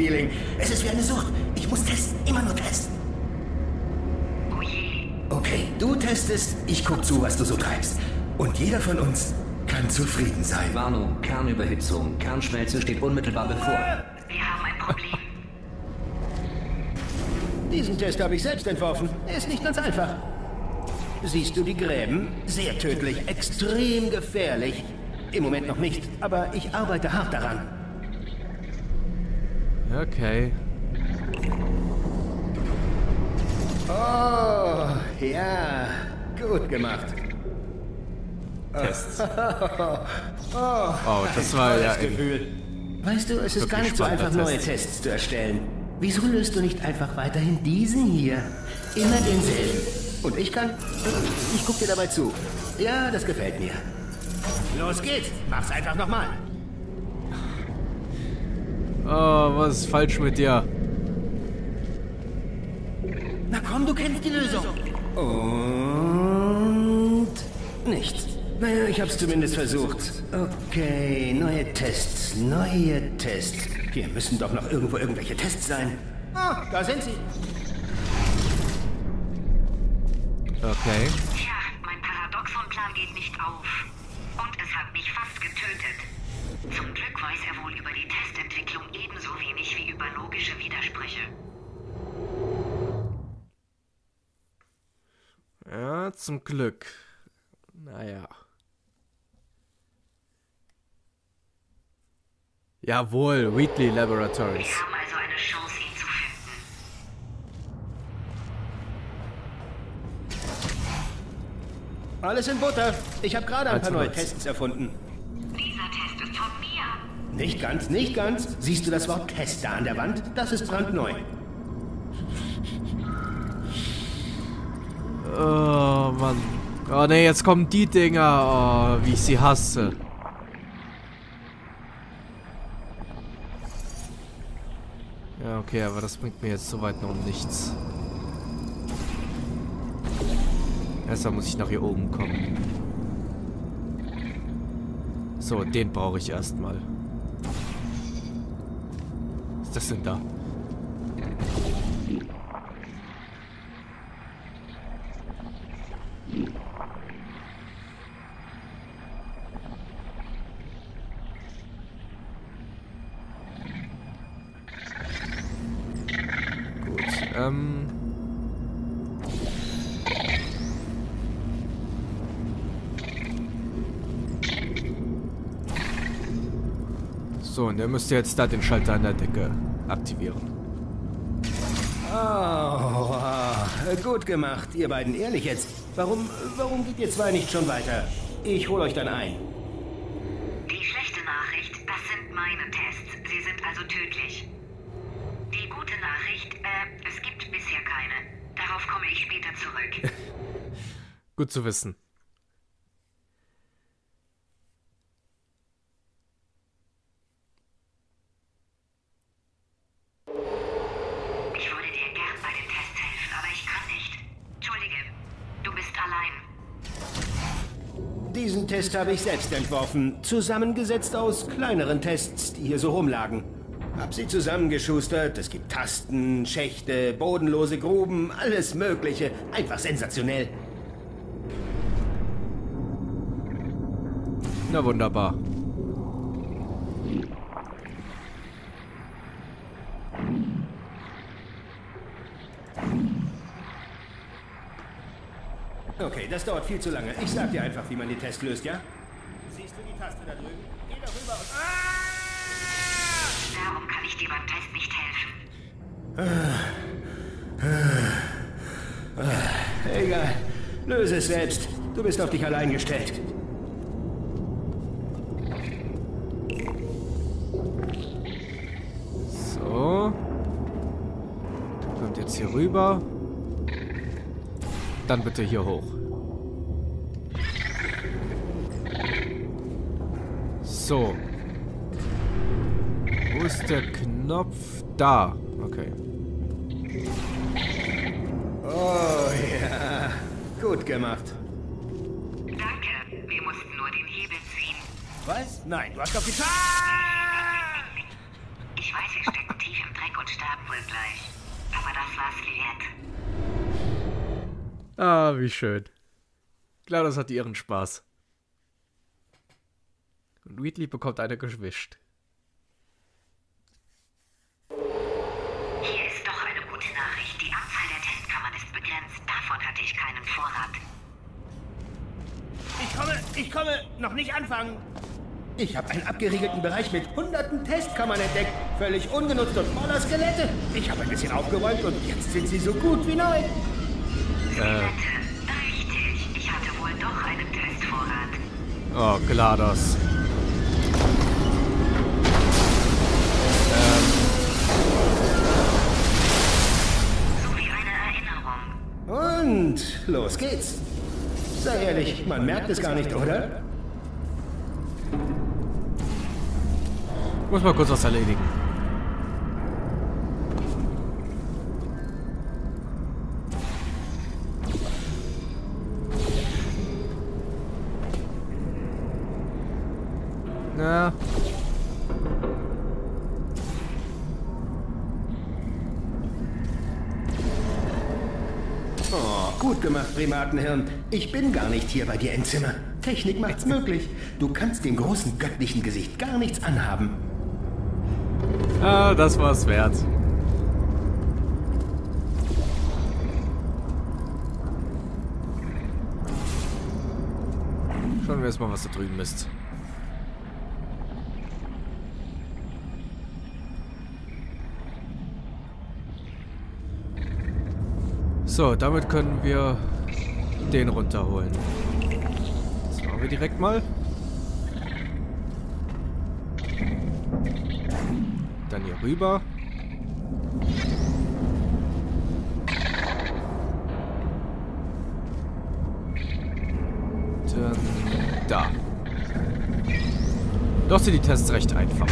Feeling. Es ist wie eine Sucht. Ich muss testen, immer nur testen. Oh je. Okay, du testest, ich guck zu, was du so treibst. Und jeder von uns kann zufrieden sein. Warnung, Kernüberhitzung. Kernschmelze steht unmittelbar bevor. Wir haben ein Problem. Diesen Test habe ich selbst entworfen. Er ist nicht ganz einfach. Siehst du die Gräben? Sehr tödlich, extrem gefährlich. Im Moment noch nicht, aber ich arbeite hart daran. Okay. Oh, ja, gut gemacht. Tests. Oh, das war ja Gefühl. Weißt du, es ist gar nicht so spannender einfach, neue Test. Tests zu erstellen. Wieso löst du nicht einfach weiterhin diesen hier? Immer denselben. Und ich guck dir dabei zu. Ja, das gefällt mir. Los geht's, mach's einfach nochmal. Oh, was ist falsch mit dir? Na komm, du kennst die Lösung. Und nichts. Naja, ich hab's zumindest versucht. Okay, neue Tests. Hier müssen doch noch irgendwo irgendwelche Tests sein. Ah, da sind sie. Okay. Tja, mein Paradoxon-Plan geht nicht auf. Und es hat mich fast getötet. Zum Glück weiß er wohl über die Testentwicklung ebenso wenig wie über logische Widersprüche. Ja, zum Glück. Naja. Jawohl, Wheatley Laboratories. Wir haben also eine Chance, ihn zu finden. Alles in Butter. Ich habe gerade ein paar Also neue was? Tests erfunden. Dieser Test ist von mir. Nicht ganz, nicht ganz. Siehst du das Wort Test da an der Wand? Das ist brandneu. Oh, Mann. Oh, ne, jetzt kommen die Dinger. Oh, wie ich sie hasse. Ja, okay, aber das bringt mir jetzt soweit noch nichts. Erstmal muss ich nach hier oben kommen. So, den brauche ich erstmal. Was ist das denn da? Gut, so, und der müsste jetzt da den Schalter an der Decke aktivieren. Oh, gut gemacht, ihr beiden. Ehrlich jetzt. Warum geht ihr zwei nicht schon weiter? Ich hol euch dann ein. Die schlechte Nachricht, das sind meine Tests. Sie sind also tödlich. Die gute Nachricht, es gibt bisher keine. Darauf komme ich später zurück. Gut zu wissen. Ich würde dir gern bei den Tests helfen, aber ich kann nicht. Entschuldige, du bist allein. Diesen Test habe ich selbst entworfen. Zusammengesetzt aus kleineren Tests, die hier so rumlagen. Hab sie zusammengeschustert. Es gibt Tasten, Schächte, bodenlose Gruben, alles Mögliche. Einfach sensationell. Na wunderbar. Okay, das dauert viel zu lange. Ich sag dir einfach, wie man den Test löst, ja? Siehst du die Taste da drüben? Geh da rüber und... Darum kann ich dir beim Test nicht helfen. Egal. Löse es selbst. Du bist auf dich allein gestellt. So. Kommt jetzt hier rüber. Dann bitte hier hoch. So. Wo ist der Knopf? Da. Okay. Oh ja. Gut gemacht. Danke, wir mussten nur den Hebel ziehen. Was? Nein, du hast doch getan. Ich weiß, wir stecken tief im sterben wohl gleich. Aber das war's für jetzt. Ah, wie schön. Klar, das hat ihren Spaß. Und Wheatley bekommt eine gewischt. Hier ist doch eine gute Nachricht. Die Anzahl der Testkammern ist begrenzt. Davon hatte ich keinen Vorrat. Ich komme, noch nicht anfangen. Ich habe einen abgeriegelten Bereich mit hunderten Testkammern entdeckt. Völlig ungenutzt und voller Skelette. Ich habe ein bisschen aufgeräumt und jetzt sind sie so gut wie neu. Richtig. Ich hatte wohl doch einen Testvorrat. Oh, GLaDOS. So wie eine Erinnerung. Und los geht's. Sei ehrlich, man merkt es gar nicht, oder? Muss mal kurz was erledigen. Na. Oh, gut gemacht, Primatenhirn. Ich bin gar nicht hier bei dir im Zimmer. Technik macht's möglich. Du kannst dem großen göttlichen Gesicht gar nichts anhaben. Ah, das war's wert. Schauen wir erstmal, was da drüben ist. So, damit können wir den runterholen. Das machen wir direkt mal. Dann hier rüber. Dann da. Doch sind die Tests recht einfach.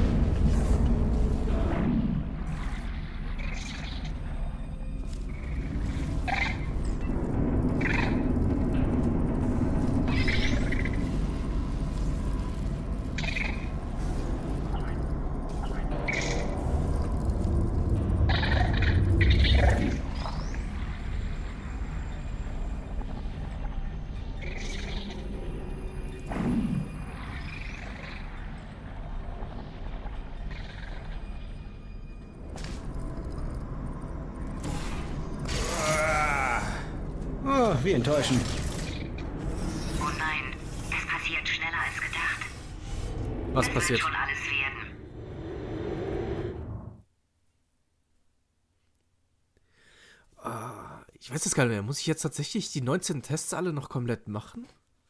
Oh, wie enttäuschend. Oh nein, es passiert schneller als gedacht. Was Es passiert? wird schon alles werden. Ich weiß es gar nicht mehr. Muss ich jetzt tatsächlich die 19 Tests alle noch komplett machen?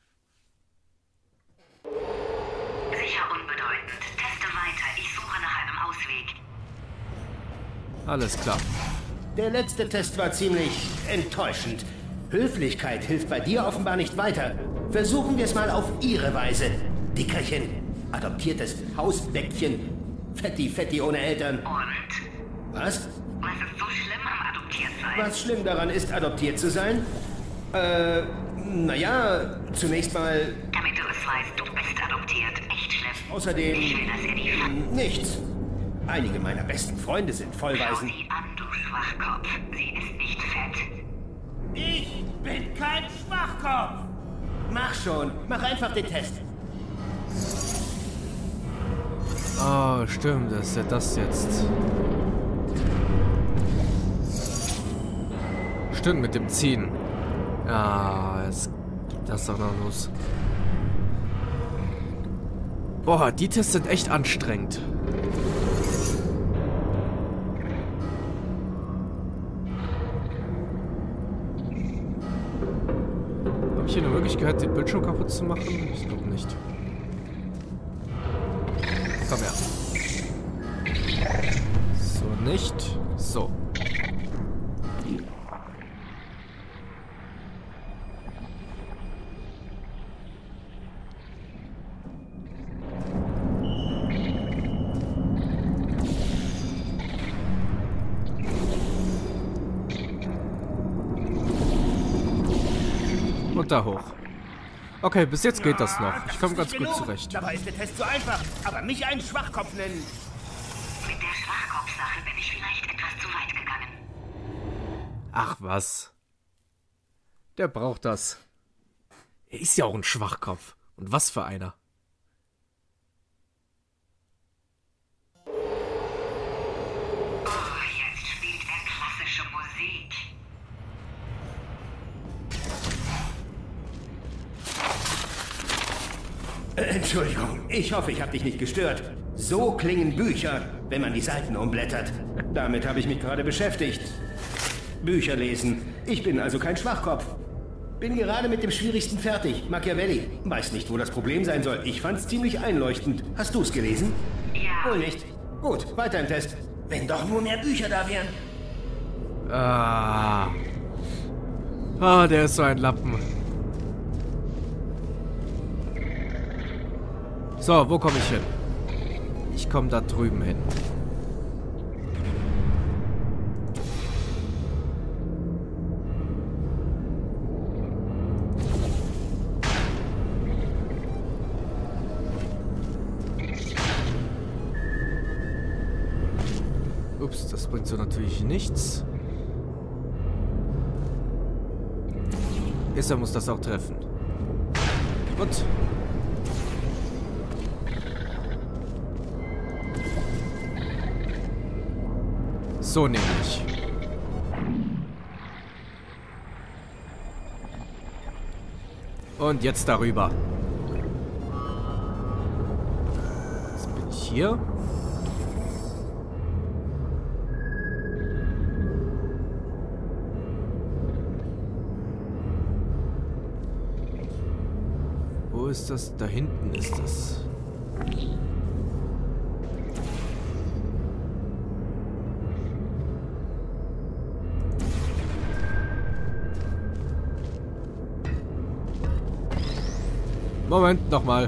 Sicher unbedeutend. Teste weiter. Ich suche nach einem Ausweg. Alles klar. Der letzte Test war ziemlich enttäuschend. Höflichkeit hilft bei dir offenbar nicht weiter. Versuchen wir es mal auf ihre Weise. Dickerchen, adoptiertes Hausbäckchen, Fetti ohne Eltern. Und? Was? Was ist so schlimm am Adoptiertsein? Was schlimm daran ist, adoptiert zu sein? Naja, zunächst mal... Damit du es weißt, du bist adoptiert. Echt schlimm. Außerdem... Ich will, dass ihr die Fakten... Nichts. Einige meiner besten Freunde sind Schau Vollwaisen. sie an, du Schwachkopf. Sie ist nicht fett. Ich bin kein Schwachkopf. Mach schon. Mach einfach den Test. Oh, stimmt. Das ist ja das jetzt. Stimmt, mit dem Ziehen. Ja, jetzt geht das doch noch los. Boah, die Tests sind echt anstrengend. Habe ich hier eine Möglichkeit, den Bildschirm kaputt zu machen? Ich glaube nicht. Komm her. So nicht. So. Und da hoch. Okay, bis jetzt geht das noch. Ich komme ganz gut zurecht. Dabei ist der Test so einfach. Aber mich einen Schwachkopf nennen. Mit der Schwachkopfsache bin ich vielleicht Ach was. Der braucht das. Er ist ja auch ein Schwachkopf. Und was für einer. Oh, jetzt spielt er klassische Musik. Entschuldigung, ich hoffe, ich habe dich nicht gestört. So klingen Bücher, wenn man die Seiten umblättert. Damit habe ich mich gerade beschäftigt. Bücher lesen. Ich bin also kein Schwachkopf. Bin gerade mit dem Schwierigsten fertig. Machiavelli. Weiß nicht, wo das Problem sein soll. Ich fand's ziemlich einleuchtend. Hast du's gelesen? Ja. Wohl nicht. Gut, weiter im Test. Wenn doch nur mehr Bücher da wären. Der ist so ein Lappen. So, wo komme ich hin? Ich komme da drüben hin. Ups, das bringt so natürlich nichts. Issa muss das auch treffen. Gut. So nämlich. Und jetzt darüber. Jetzt bin ich hier. Wo ist das? Da hinten ist das. Moment, nochmal.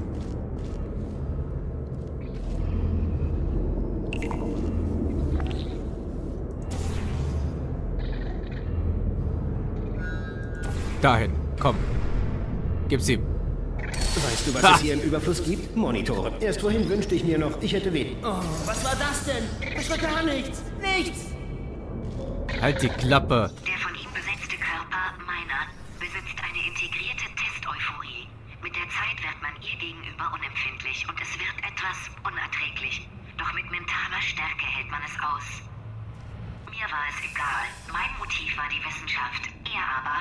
Dahin, komm. Gib's ihm. Weißt du, was es hier im Überfluss gibt? Monitore. Erst vorhin wünschte ich mir noch, ich hätte wen. Oh, was war das denn? Das war gar nichts. Nichts! Halt die Klappe. Der von ihm besetzte Körper, meiner, besitzt eine integrierte Test-Euphorie. Mit der Zeit wird man ihr gegenüber unempfindlich und es wird etwas unerträglich. Doch mit mentaler Stärke hält man es aus. Mir war es egal. Mein Motiv war die Wissenschaft. Er aber...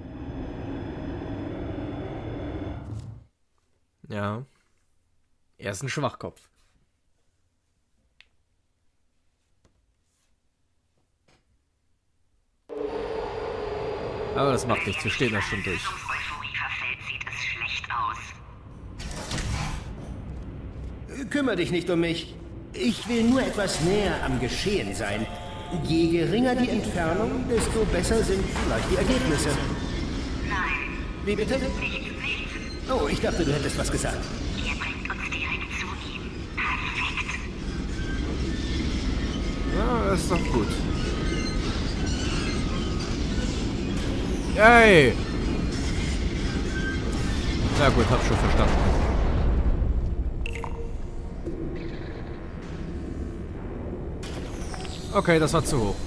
Ja. Er ist ein Schwachkopf. Aber das macht nichts, wir stehen da schon durch. Euphorie verfällt, sieht es schlecht aus. Kümmere dich nicht um mich. Ich will nur etwas näher am Geschehen sein. Je geringer die Entfernung, desto besser sind vielleicht die Ergebnisse. Nein, Wie bitte? nichts. Oh, ich dachte, du hättest was gesagt. Er bringt uns direkt zu ihm. Perfekt. Ja, das ist doch gut. Ey! Na gut, hab schon verstanden. Okay, das war zu hoch.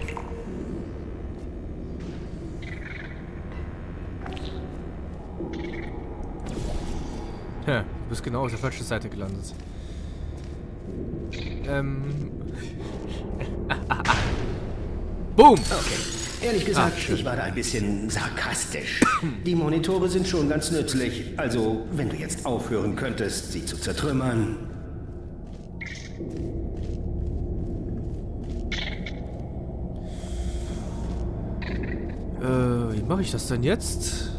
Ja, du bist genau auf der falschen Seite gelandet. Boom! Okay. Ehrlich gesagt, ich war da ein bisschen sarkastisch. Die Monitore sind schon ganz nützlich. Also, wenn du jetzt aufhören könntest, sie zu zertrümmern. Wie mache ich das denn jetzt?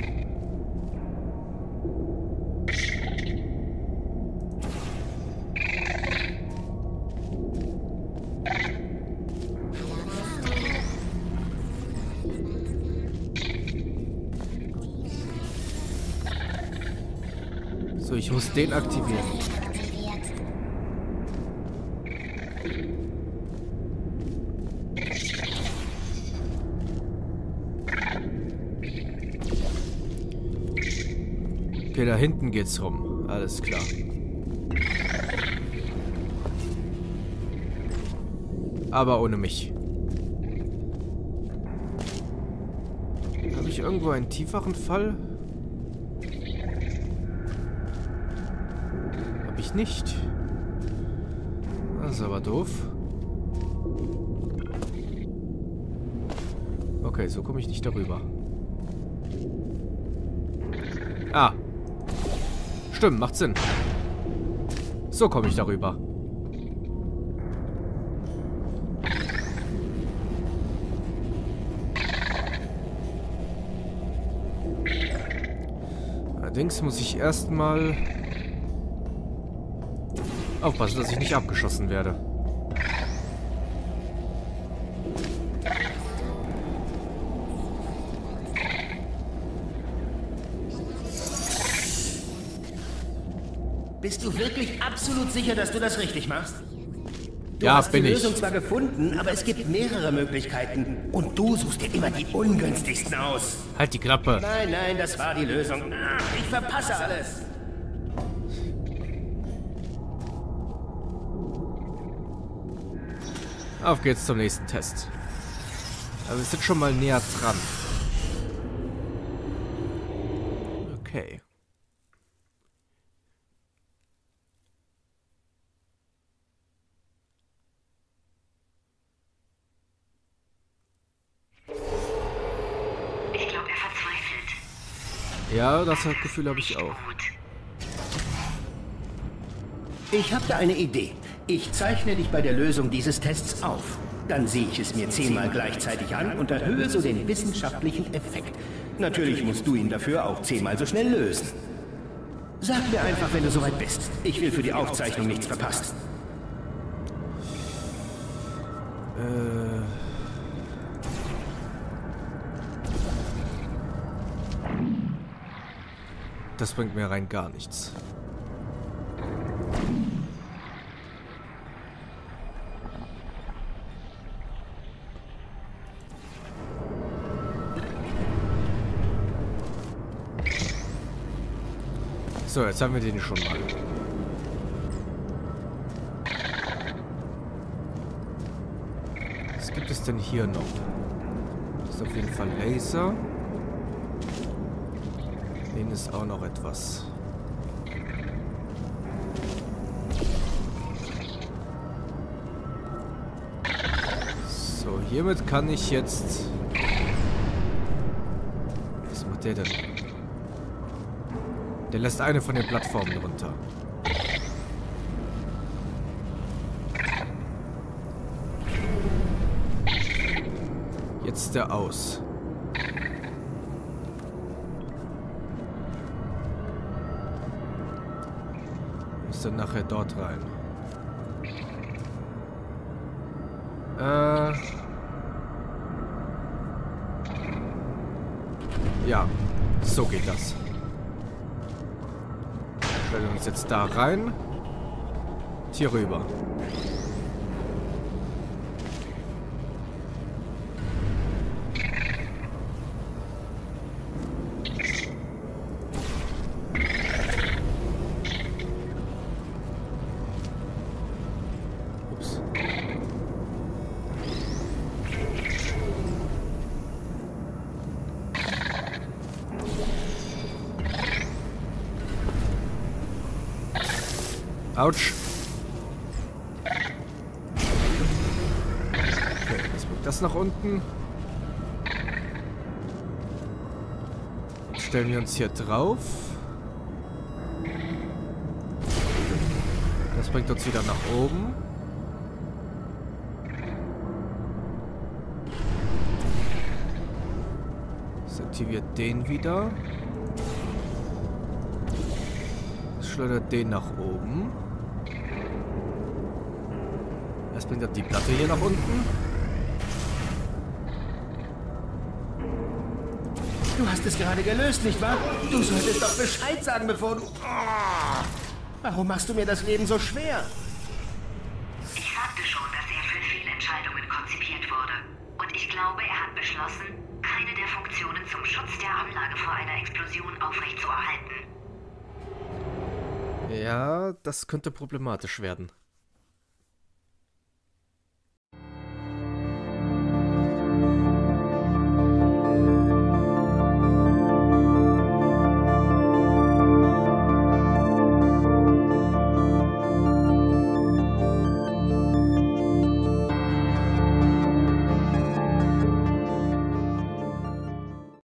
So, ich muss den aktivieren. Okay, da hinten geht's rum. Alles klar. Aber ohne mich. ich irgendwo einen tieferen Fall? Hab ich nicht. Das ist aber doof. Okay, so komme ich nicht darüber. Ah. Stimmt, macht Sinn. So komme ich darüber. Allerdings muss ich erstmal aufpassen, dass ich nicht abgeschossen werde. Bist du wirklich absolut sicher, dass du das richtig machst? Du Ja, hast bin die ich. Lösung zwar gefunden, aber es gibt mehrere Möglichkeiten. Und du suchst dir immer die ungünstigsten aus. Halt die Klappe. Nein, nein, das war die Lösung. Ach, ich verpasse alles. Auf geht's zum nächsten Test. Aber wir sind schon mal näher dran. Okay. Ich glaube, er verzweifelt. Ja, das Gefühl habe ich auch. Gut. Ich habe da eine Idee. Ich zeichne dich bei der Lösung dieses Tests auf. Dann sehe ich es mir 10-mal gleichzeitig an und erhöhe so den wissenschaftlichen Effekt. Natürlich musst du ihn dafür auch 10-mal so schnell lösen. Sag mir einfach, wenn du soweit bist. Ich will für die Aufzeichnung nichts verpassen. Das bringt mir rein gar nichts. So, jetzt haben wir den schon mal. Was gibt es denn hier noch? Das ist auf jeden Fall Laser. Den ist auch noch etwas. So, hiermit kann ich jetzt... Was macht der denn? Der lässt eine von den Plattformen runter. Jetzt der aus. Muss dann nachher dort rein. Ja, so geht das. Stellen wir uns jetzt da rein. Hier rüber. Ups. Autsch. Okay, jetzt bringt das nach unten. Jetzt stellen wir uns hier drauf. Das bringt uns wieder nach oben. Das aktiviert den wieder. Das schleudert den nach oben. Das bringt dann die Platte hier nach unten. Du hast es gerade gelöst, nicht wahr? Du solltest doch Bescheid sagen, bevor du... Oh, warum machst du mir das Leben so schwer? Ich sagte schon, dass er für Fehlentscheidungen konzipiert wurde. Und ich glaube, er hat beschlossen, keine der Funktionen zum Schutz der Anlage vor einer Explosion aufrechtzuerhalten. Ja, das könnte problematisch werden.